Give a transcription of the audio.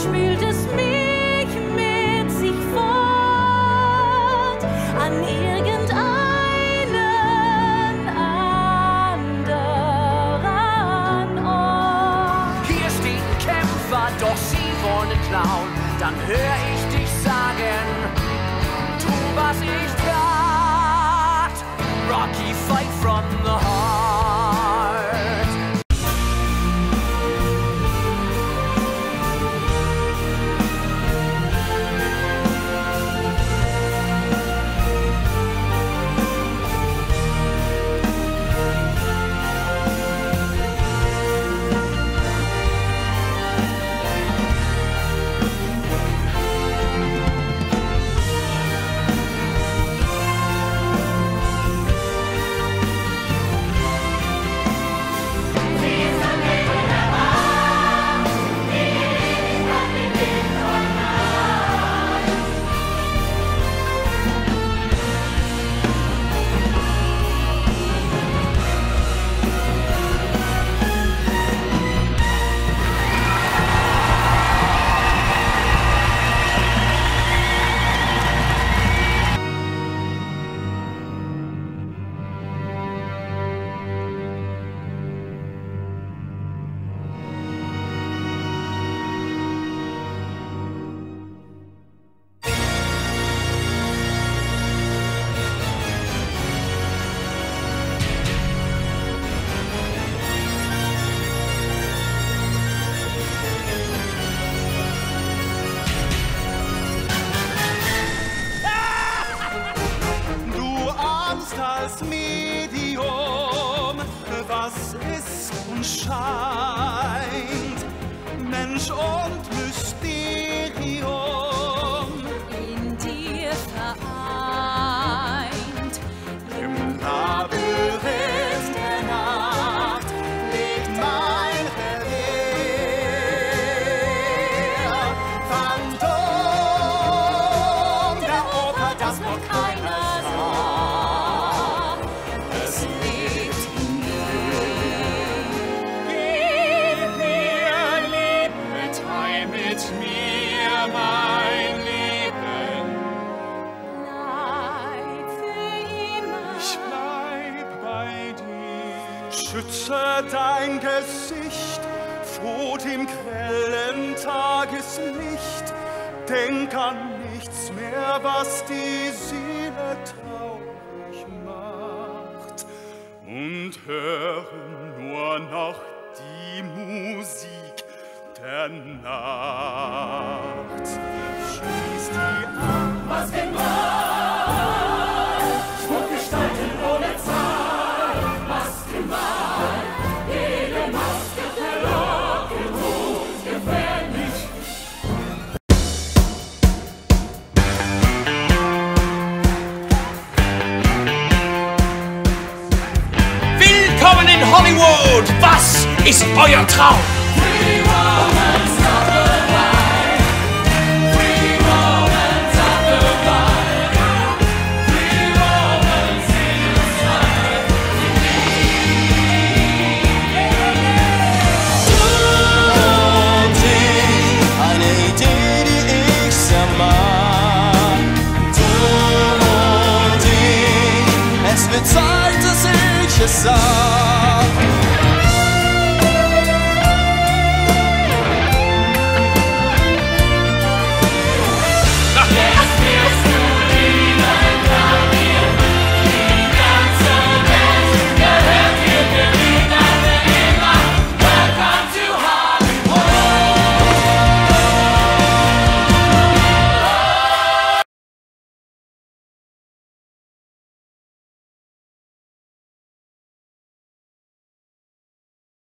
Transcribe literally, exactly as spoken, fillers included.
spült es mich mit sich fort an irgendeinen anderen Ort. Hier steht ein Kämpfer, doch sie wollen klauen. Dann hör ich dich sagen, tu was ich tat. Rocky, fight from the heart. Als Medium, was ist und scheint, Mensch und Mysterium In dir vereint. im Labyrinth der Nacht liegt mein Revier. Phantom der Oper, das noch keiner sah. Schütze dein Gesicht vor dem grellen Tageslicht. Denk an nichts mehr, was die Seele traurig macht. Und höre nur noch die Musik der Nacht. Schließ die Augen. Was gemalt, Schmuckgestalten ohne Zahl. Was gemalt, jede Maske verlockend und gefährlich. Willkommen in Hollywood! Was ist euer Traum? Free Romance of the Wild. Free Romance of the Wild. Free Romance inside. Du und ich, eine Idee, die ich sehr mag. Du und ich, es wird Zeit, dass ich es sag.